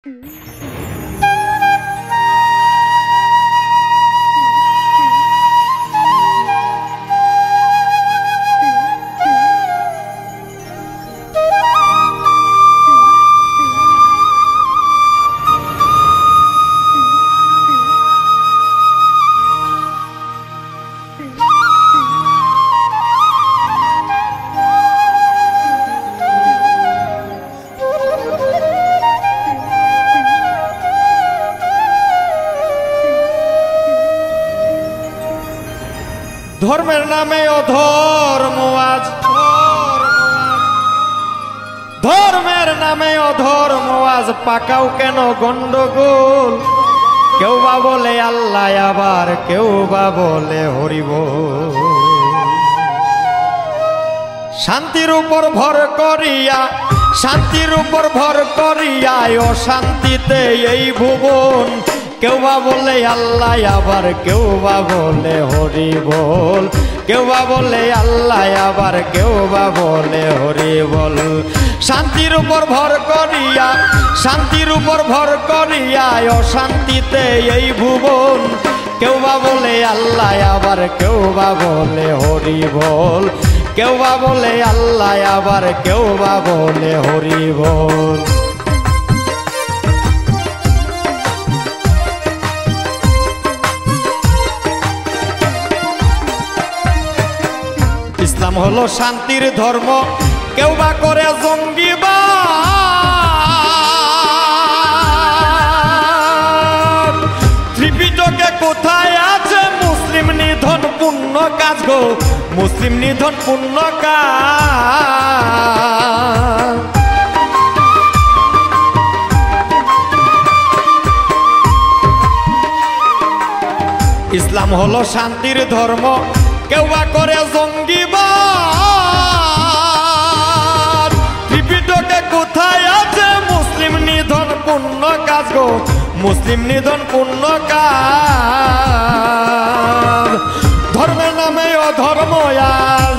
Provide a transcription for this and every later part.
ধর্মের নামে অধর্ম আজ, ধর্মের নামে অধর্ম আজ পাকাও কেন গন্ডগোল। কেউ বা বলে আল্লাহ আবার কেউ বা বলে হরিবোল। শান্তির উপর ভর করিয়া, শান্তির উপর ভর করিয়া অশান্তিতে এই ভুবন। কেউ বা বলে আল্লাহ আবার কেউ বা বলে হরি বল। কেউ বা বলে আল্লাহ আবার কেউ বা বলে হরি বল। শান্তির উপর ভর করিয়া, শান্তির উপর ভর করিয়া অশান্তিতে এই ভুবন। কেউ বা বলে আল্লাহ আবার কেউ বা বলে হরি বল। কেউ বা বলে আল্লাহ আবার কেউ বা বলে হরি বল। ইসলাম হলো শান্তির ধর্ম, কেউ বা করে জঙ্গিবাদ। ত্রিপিটকে কোথায় আছে মুসলিম নিধন পুণ্য কাজ গো, মুসলিম নিধন পুণ্য কাজ। ইসলাম হলো শান্তির ধর্ম, কেউ বা করে জঙ্গিবাদ। ত্রিপিটকে কোথায় আছে মুসলিম নিধন পুণ্য কাজ গো, মুসলিম নিধন পুণ্য কাজ। ধর্মের নামে অধর্ম আজ,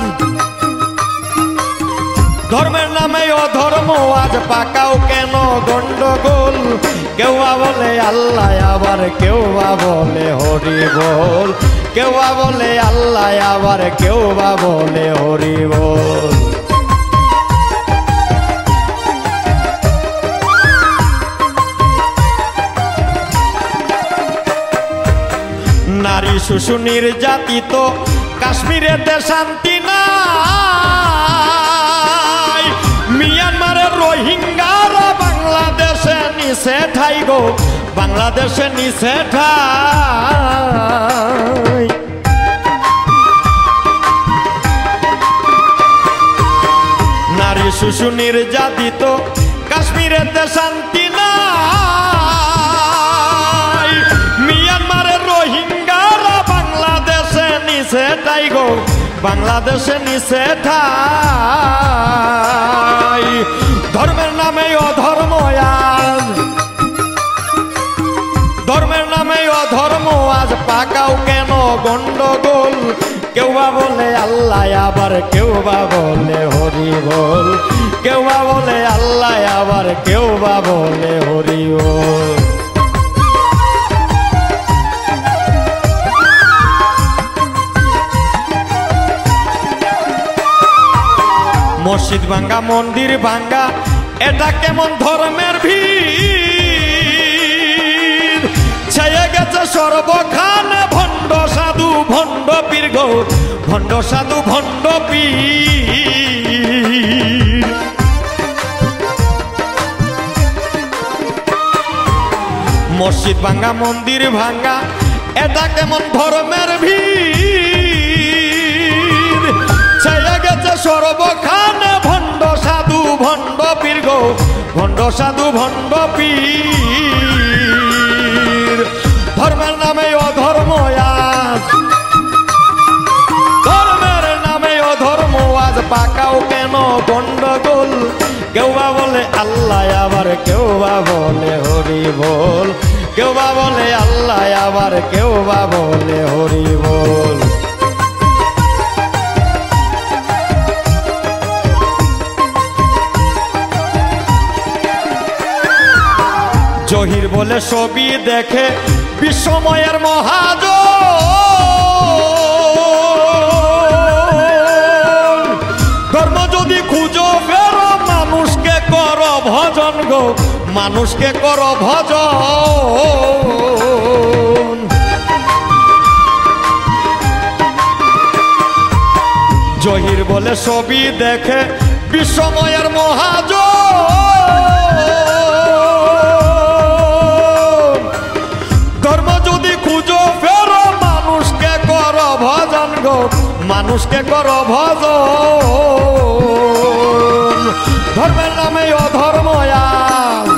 ধর্মের নামে অধর্ম আজ পাকাও কেন গন্ডগোল। কেউ বা বলে আল্লাহ আবার কেউ বা বলে হরি বল। কেউ বা বলে আল্লাহ আবার কেউ বা বলে হরি বল। নারী শিশু নির্যাতিত কাশ্মীরেতে শান্তি নাই। মিয়ানমারের রোহিঙ্গারা বাংলাদেশে নিষেধাই গো, বাংলাদেশে নিষেধাই। নারী শিশু নির্যাতিত কাশ্মীরেতে শান্তি নাই। মিয়ানমারের রোহিঙ্গারা বাংলাদেশে নিষেধাই গো, বাংলাদেশে নিষেধাই। ধর্মের নামে অধর্ম আজ, ধর্মের নামে অধর্ম আজ পাকাও কেন গন্ডগোল। কেউ বা বলে আল্লাহ আবার কেউ বা বলে হরি বল। কেউ বা বলে আল্লাহ আবার কেউ বা বলে হরি বল। মসজিদ ভাঙ্গা মন্দির ভাঙ্গা এটা কেমন ধর্মের ভিড়। ছেয়ে গেছে সর্বখানে ভণ্ড সাধু ভণ্ড পীর গো, ভণ্ড সাধু ভণ্ড পীর। মসজিদ ভাঙ্গা মন্দির ভাঙ্গা এটা কেমন ধর্মের ভিড়। ছেয়ে গেছে সর্বখানে ভণ্ড সাধু ভণ্ড পীর গো, ভণ্ড সাধু ভণ্ড পীর। ধর্মের নামে অধর্ম আজ, ধর্মের নামে অধর্ম আজ পাকাও কেন গন্ডগোল। কেউ বা বলে আল্লাহ আবার কেউ বা বলে হরি বল। কেউ বা বলে আল্লাহ আবার কেউ বা বলে হরি বল। জহির বলে ছবি দেখে বিশ্বময়ের মহাজ ধর্ম যদি খুঁজো ফেরো মানুষকে কর ভজন গো মানুষকে কর ভজন জহির বলে ছবি দেখে বিশ্বময়ের মহাজ ধর্ম যদি খুঁজো ফেরো মানুষকে কর ভজন গো মানুষকে কর ভজন ধর্মের নামে অধর্ম আজ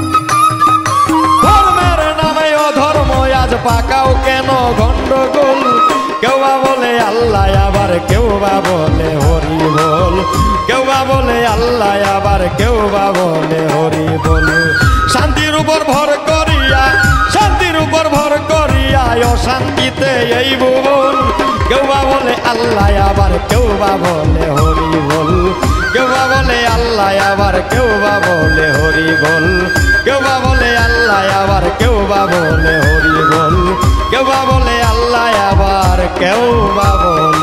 ধর্মের নামে অধর্ম আজ পাকাও কেন গন্ডগোল কেউ বা বলে আল্লাহ আবার কেউ বা বলে হরি বল কেউ বা বলে আল্লাহ আবার কেউ বা বলে হরি বল শান্তির উপর ভর করিয়া শান্তির উপর ভর করিয়া অশান্তিতে এই ভুবন কেউ বা বলে আল্লাহ আবার কেউ বা বলে হরি বল কেউ বা বলে আল্লাহ আবার কেউ বা বলে হরি বল কেউ বা বলে আল্লাহ আবার কেউ বা বলে হরি বল কেউ বা বলে আল্লাহ আবার কেউ বা বলে